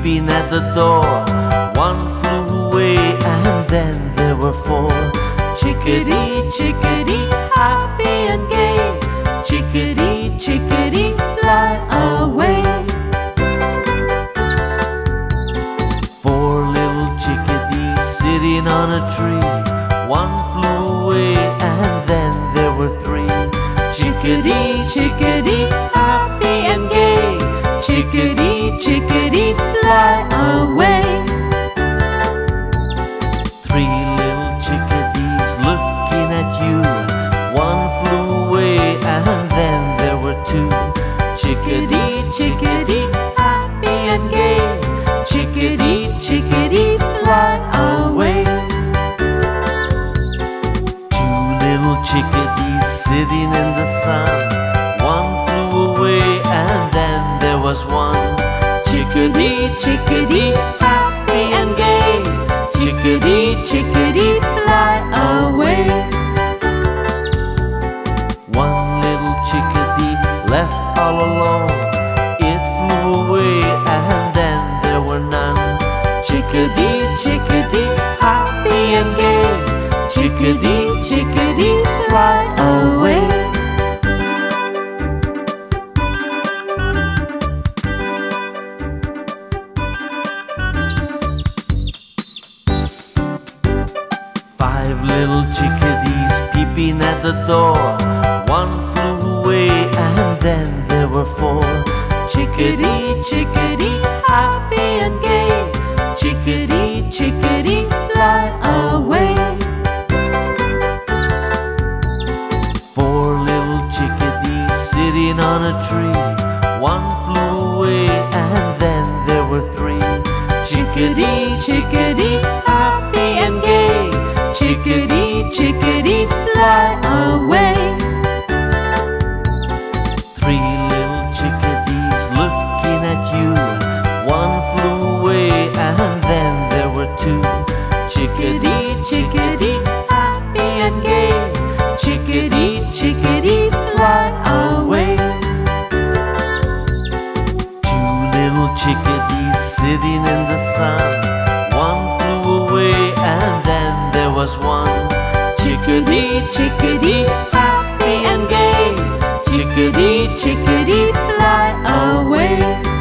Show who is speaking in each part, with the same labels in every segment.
Speaker 1: peeping at the door. One flew away and then there were four. Chickadee, chickadee, happy and gay. Chickadee, chickadee, fly away. Four little chickadees sitting on a tree. One flew away and then there were three. Chickadee, chickadee, happy and gay. Chickadee, chickadee, fly away. Three little chickadees looking at you. One flew away and then there were two. Chickadee, chickadee, happy and gay. Chickadee, chickadee, fly away. Two little chickadees sitting in the sun. One flew away and then there was one. Chickadee, chickadee, happy and gay. Chickadee, chickadee, fly away. One little chickadee left all alone. It flew away and then there were none. Chickadee, chickadee, happy and gay. Chickadee, chickadee, fly away. Five little chickadees peeping at the door. One flew away and then there were four. Chickadee, chickadee, happy and gay. Chickadee, chickadee, fly away. Four little chickadees sitting on a tree. One flew away and then there were three. Chickadee, chickadee, happy and gay. Chickadee, chickadee, fly away. Three little chickadees looking at you. One flew away and then there were two. Chickadee, chickadee, happy and gay. Chickadee, chickadee, fly away. Two little chickadees sitting in the sun. One flew away and then there was one. Chickadee, chickadee, happy and gay. Chickadee, chickadee, fly away.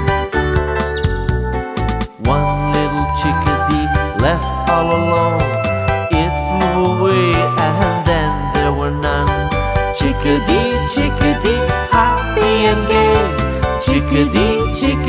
Speaker 1: One little chickadee left all alone. It flew away and then there were none. Chickadee, chickadee, happy and gay. Chickadee, chickadee,